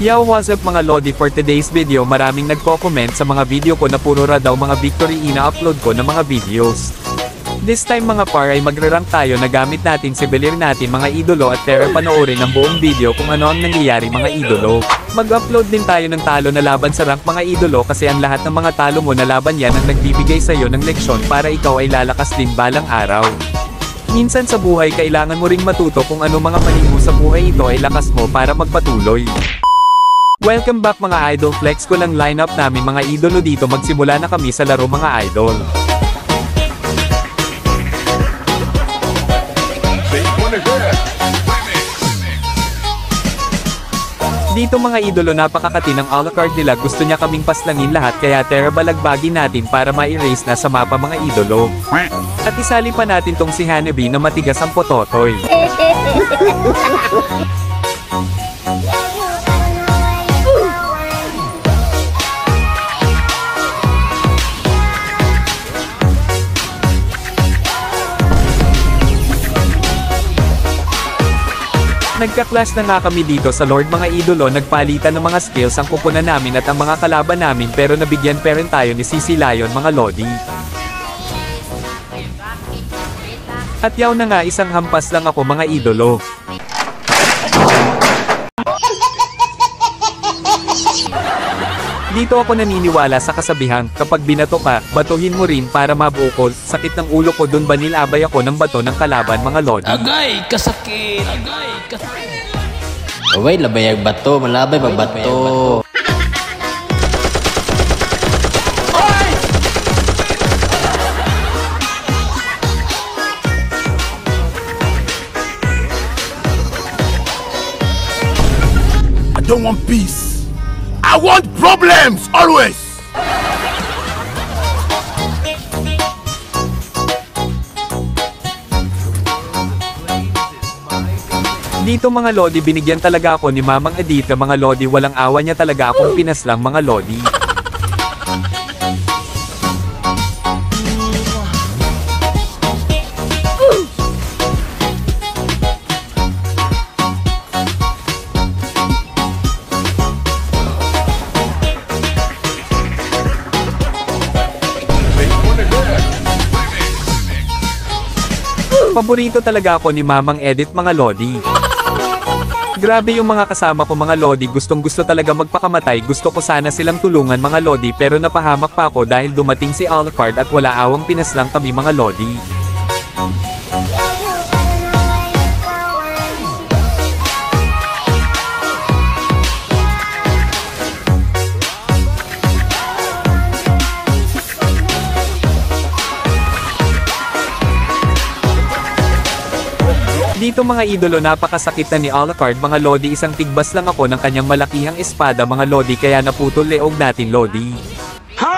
Yo, what's up mga Lodi? For today's video, maraming nagko-comment sa mga video ko na puro ra daw mga victory ina-upload ko ng mga videos. This time mga par ay magre-rank tayo na gamit natin si Belir natin mga idolo at tara panoorin ang buong video kung ano ang nangyayari mga idolo. Mag-upload din tayo ng talo na laban sa rank mga idolo kasi ang lahat ng mga talo mo na laban yan ang nagbibigay sa'yo ng leksyon para ikaw ay lalakas din balang araw. Minsan sa buhay kailangan mo ring matuto kung ano mga mali mo sa buhay ito ay lakas mo para magpatuloy. Welcome back mga idol, flex ko lang lineup namin mga idolo dito, magsimula na kami sa laro mga idol. Dito mga idolo napakakati ng Alucard nila, gusto niya kaming paslangin lahat kaya tara balagbagin natin para ma-erase na sa mapa mga idolo. At isali pa natin tong si Hanabi na matigas ang pototoy. Nagka-clash na nga kami dito sa Lord mga idolo, nagpalitan ng mga skills ang kupunan namin at ang mga kalaban namin pero nabigyan pa rin tayo ni CC Lion mga Lodi. At yaw na nga isang hampas lang ako mga idolo. Dito ako naniniwala sa kasabihang, kapag binato ka, batuhin mo rin para mabukol. Sakit ng ulo ko dun ba nilabay ako ng bato ng kalaban mga Lodi. Agay, kasakit! Agay, kasakit! Away, labay ang bato, malabay magbato. I don't want peace. I want problems, always! Dito mga Lodi binigyan talaga ako ni Mamang Edith mga Lodi, walang awa niya talaga akong pinaslang mga Lodi. Paborito talaga ako ni Mamang Edith mga Lodi. Grabe yung mga kasama ko mga Lodi, gustong gusto talaga magpakamatay, gusto ko sana silang tulungan mga Lodi pero napahamak pa ako dahil dumating si Alucard at wala awang pinaslang kami mga Lodi. Dito mga idolo napakasakit na ni Alucard mga Lodi, isang tigbas lang ako ng kanyang malakihang espada mga Lodi kaya naputol leog natin Lodi. Ha?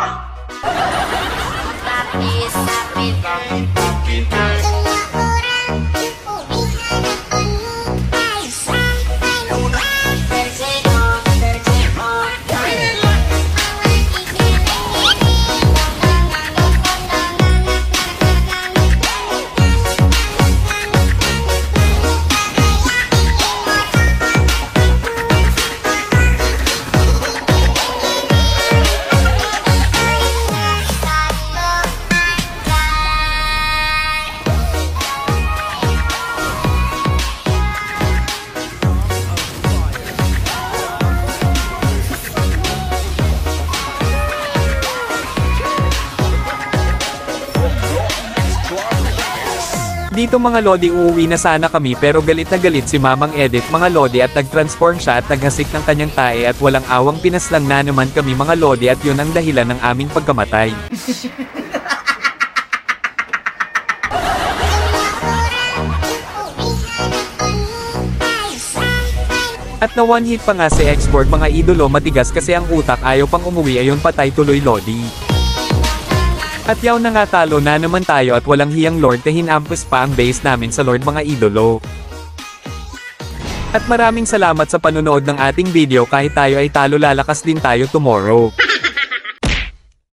Dito mga Lodi uuwi na sana kami pero galit na galit si Mamang Edith mga Lodi at nag-transform siya at naghasik ng kanyang tae at walang awang pinaslang na naman kami mga Lodi at yun ang dahilan ng aming pagkamatay. At na one hit pa nga si Export mga idolo, matigas kasi ang utak, ayaw pang umuwi, ayon patay tuloy Lodi. At yaw na nga talo na naman tayo at walang hiyang Lord, hinampus pa ang base namin sa Lord mga idolo. At maraming salamat sa panonood ng ating video, kahit tayo ay talo lalakas din tayo tomorrow.